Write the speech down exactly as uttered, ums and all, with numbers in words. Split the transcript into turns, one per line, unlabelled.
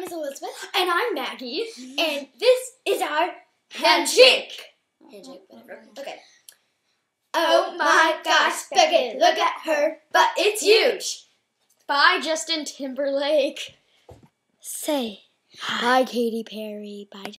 name is Elizabeth.
And I'm Maggie.
And this is our
Handshake.
Handshake, whatever. Okay.
Oh my gosh, Beckett, look at her, but it's huge. By Justin Timberlake.
Say, bye, Katy Perry. Bye.